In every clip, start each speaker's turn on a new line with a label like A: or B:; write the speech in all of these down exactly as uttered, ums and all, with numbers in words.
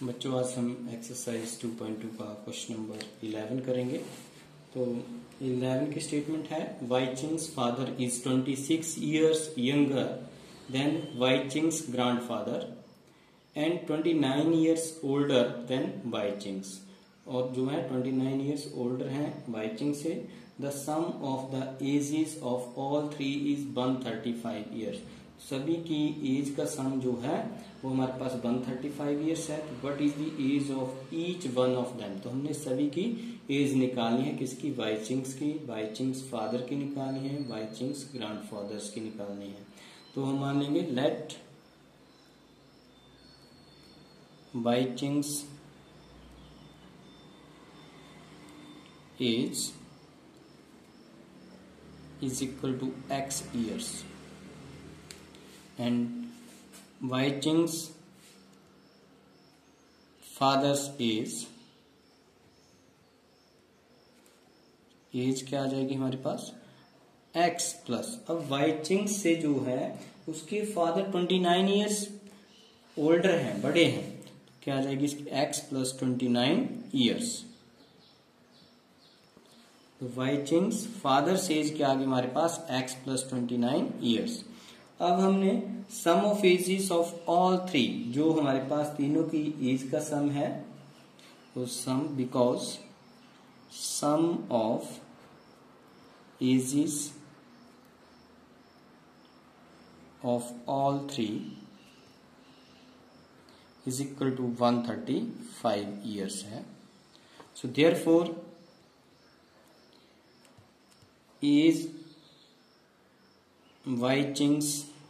A: बच्चों आज हम एक्सरसाइज टू पॉइंट टू का क्वेश्चन नंबर इलेवन करेंगे। तो इलेवन की स्टेटमेंट है Weiching's father is twenty six years younger than Weiching's grandfather and twenty nine years older than Weiching's. और जो है ट्वेंटी नाइन ईयर्स ओल्डर हैं वाइचिंग से। The sum of the ages of all three is one thirty five years. सभी की age का sum जो है वो हमारे पास वन थर्टी फाइव ईयर्स है। तो what is the age of each one of them. तो हमने सभी की एज निकालनी है, किसकी? वाइचिंग्स की। वाइचिंग्स फादर की निकालनी है, वाइचिंग्स ग्रैंडफादर्स की निकालनी है। तो हम मान लेंगे let Weiching's age is equal to x years and Weiching's father's age age क्या आ जाएगी हमारे पास? x plus. अब वाइचिंग्स से जो है उसके father twenty nine years older हैं, बड़े हैं, तो क्या आ जाएगी इसकी? x plus twenty nine years. तो वाइचिंग्स फादर एज के आगे हमारे पास x plus twenty nine years. अब हमने sum of ages of all three, जो हमारे पास तीनों की एज का सम है, तो sum because sum of ages of all three is equal to one thirty five years है। So therefore is Weiching's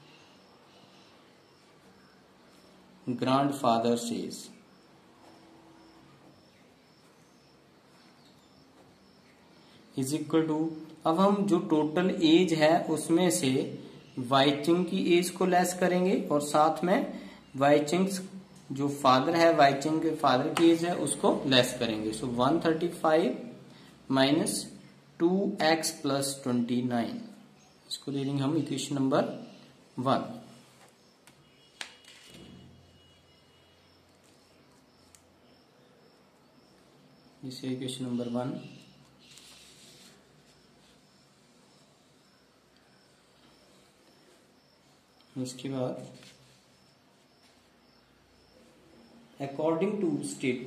A: grandfather's age is equal to, अब हम जो टोटल एज है उसमें से वाइचिंग की एज को लेस करेंगे और साथ में वाइचिंग्स जो फादर है, वाइचिंग के फादर की एज है उसको लेस करेंगे। So one thirty five minus two x plus twenty nine, इसको दे देंगे हम इक्वेशन नंबर वन। इसे इक्वेशन नंबर वन। इसके बाद अकॉर्डिंग टू स्टेट,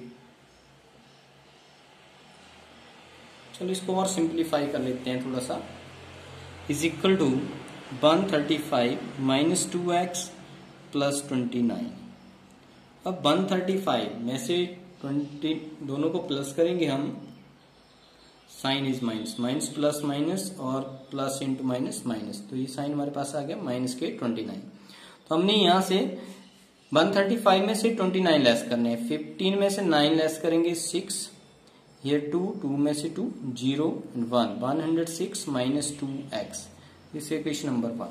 A: चलो इसको और सिंप्लीफाई कर लेते हैं थोड़ा सा। Is equal to one thirty five minus two x plus twenty nine. अब वन थर्टी फाइव में से ट्वेंटी दोनों को प्लस करेंगे हम, sign is minus, minus plus minus और प्लस इंटू माइनस माइनस, तो ये साइन हमारे पास आ गया माइनस के ट्वेंटी नाइन। तो हमने यहां से वन थर्टी फाइव में से ट्वेंटी नाइन लेस करने हैं, फिफ्टीन में से नाइन लेस करेंगे सिक्स, ये टू, टू में से two, zero, one, one hundred six minus two x. This equation number one.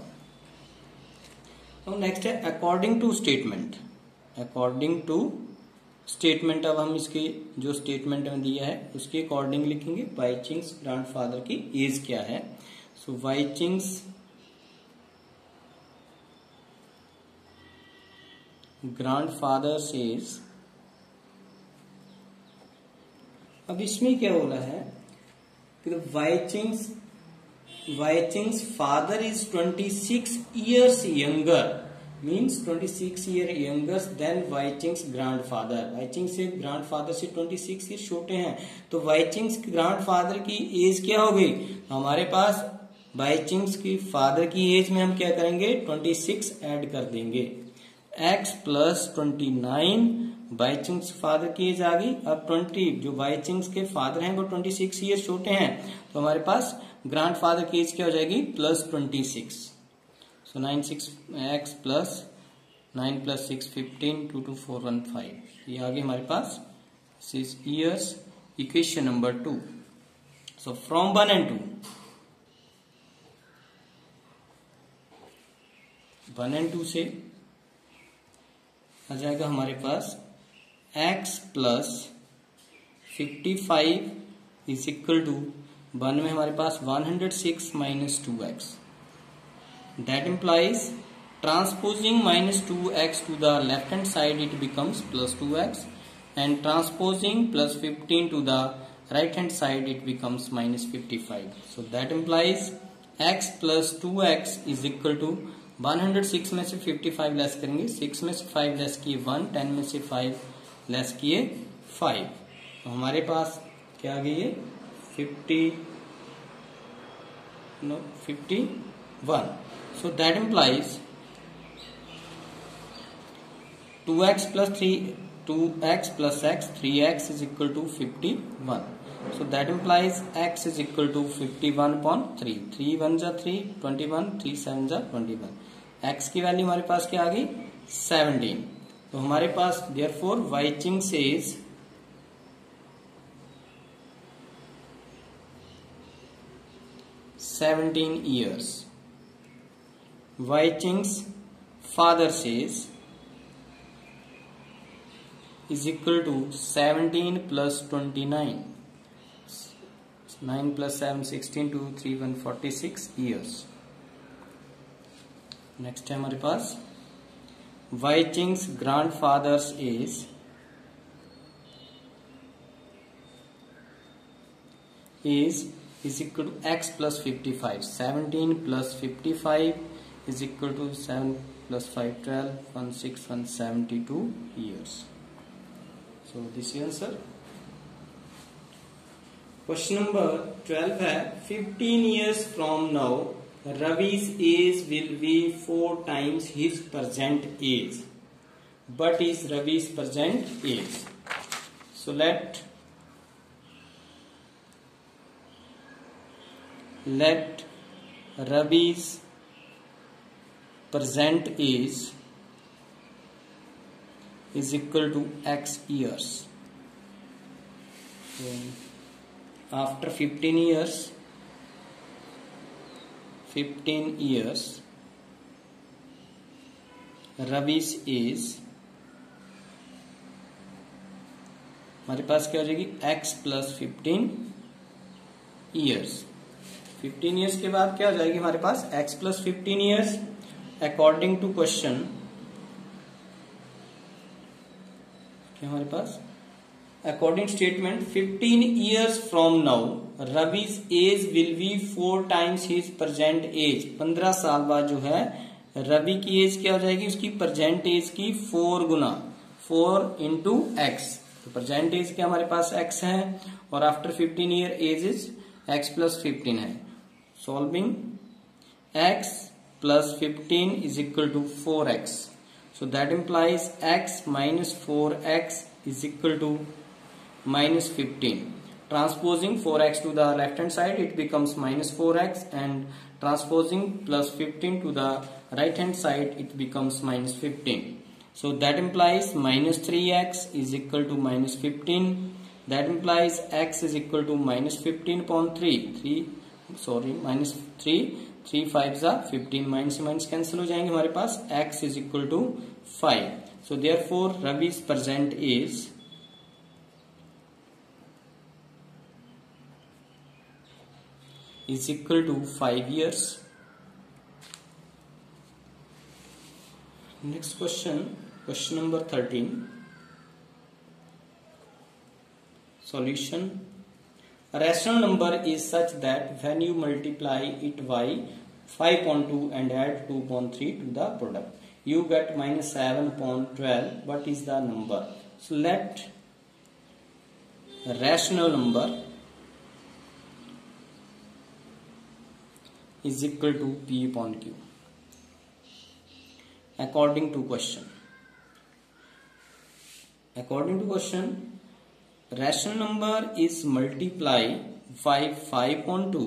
A: अब नेक्स्ट है according to statement. According to statement, अब हम इसके जो स्टेटमेंट में दिया है उसके अकॉर्डिंग लिखेंगे वाइचिंग्स ग्रैंडफादर की एज क्या है। सो वाइचिंग्स ग्रैंडफादर एज, अब इसमें क्या हो रहा है कि Weiching's Weiching's father is twenty six years younger, means twenty six year younger than Weiching's grandfather. Weiching's से ग्रैंडफादर से ट्वेंटी सिक्स ईयर छोटे हैं, तो वाइचिंग्स ग्रैंडफादर की एज क्या हो गई हमारे पास? वाइचिंग्स की फादर की एज में हम क्या करेंगे? ट्वेंटी सिक्स ऐड कर देंगे, x plus twenty nine Weiching's father की एज आ गई। अब ट्वेंटी जो वाइचिंग्स के फादर हैं वो ट्वेंटी सिक्स ईयर छोटे हैं, तो हमारे पास ग्रैंड फादर की एज क्या हो जाएगी? Plus twenty six. So nine six x plus nine plus six fifteen, two two four one five, ये आ गई हमारे पास six years. Equation number two. So from one and two, one and two से आ जाएगा हमारे पास x plus fifty five is equal to one में हमारे पास one hundred six minus two x. That implies transposing minus two x to the left hand side, it becomes plus two x and transposing plus fifteen to the right hand side, it becomes minus fifty-five. So that implies x plus two x is equal to one hundred six में से पचपन less करेंगे, six में से five less किए one, ten में से five less किए फाइव, तो हमारे पास क्या आ गई है fifty no fifty one. So that implies two x plus three two x plus x three x is equal to fifty one. So that implies x is equal to fifty-one upon three. three one जा three, twenty-one, three seven जा twenty-one. x की value हमारे पास क्या आ गई seventeen. तो हमारे पास therefore Weiching says seventeen years. Weiching's father says is equal to seventeen plus twenty-nine. nine plus seven, sixteen, two, three, one, forty-six years. Next है हमारे पास Weiching's grandfather's age is is equal to x plus fifty-five. seventeen plus fifty-five is equal to seven plus five, twelve, one, six, one, seventy-two years. So this is answer. Question number twelve है fifteen years from now Ravi's age will be four times his present age. But is Ravi's present age? So let let Ravi's present age is equal to x years. So, after fifteen years, fifteen years, Ravi's age हमारे पास क्या हो जाएगी x plus fifteen years. Fifteen years के बाद क्या हो जाएगी हमारे पास x plus fifteen years. According to question क्या हमारे पास According statement, fifteen years from now, Ravi's age will be four times his present age. पंद्रह साल बाद जो है रवि की एज क्या हो जाएगी उसकी प्रेजेंट एज की फोर गुना, फोर इंटू एक्स. तो प्रेजेंट एज क्या हमारे पास x है और after fifteen year age is x plus fifteen है. Solving x plus fifteen is equal to four x. So that implies x minus four x is equal to minus fifteen. Transposing four x to the left hand side, it becomes minus four x, and transposing plus fifteen to the right hand side, it becomes minus fifteen. So that implies minus three x is equal to minus fifteen. That implies x is equal to minus fifteen upon three. three sorry minus three. three fives are fifteen. Minus minus cancel हो जाएंगे हमारे पास. x is equal to five. So therefore Ravi's present is is equal to five years. Next question, question number thirteen. Solution. A rational number is such that when you multiply it by five upon two and add two upon three to the product, you get minus seven upon twelve. What is the number? So let a rational number is equal to P upon Q. According to question. According to question, rational number is multiply by five upon two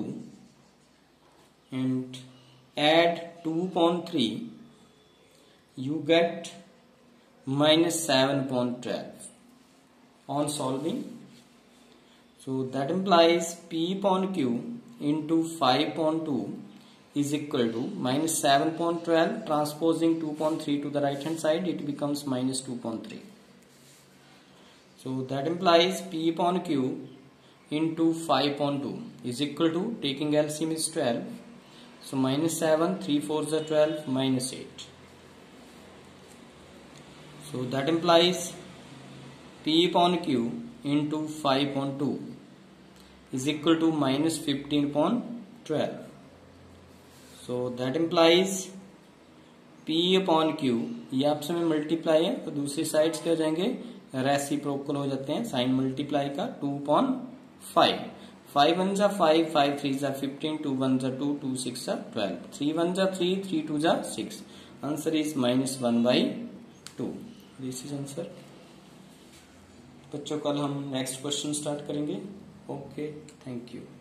A: and add two upon three. You get minus seven upon twelve. On solving, so that implies P upon Q into five upon two is equal to minus seven upon twelve. Transposing two upon three to the right hand side, it becomes minus two upon three. So that implies P upon Q into five upon two is equal to, taking L C M is twelve. So minus seven, three fours are twelve, minus eight. So that implies P upon Q into five upon two is equal to minus fifteen upon twelve. So that implies P upon Q, ये आपस में multiply है तो दूसरी sides क्या हो जाएंगे, reciprocal हो जाते हैं साइन मल्टीप्लाई का. Two upon five, five one जा फाइव, फाइव थ्री जा फिफ्टीन, टू वन जा टू, टू सिक्स जा ट्वेल्व, थ्री वन जा थ्री, थ्री टू जा six. Answer is minus one by two. This is answer. बच्चों कल हम नेक्स्ट क्वेश्चन स्टार्ट करेंगे. Okay, thank you.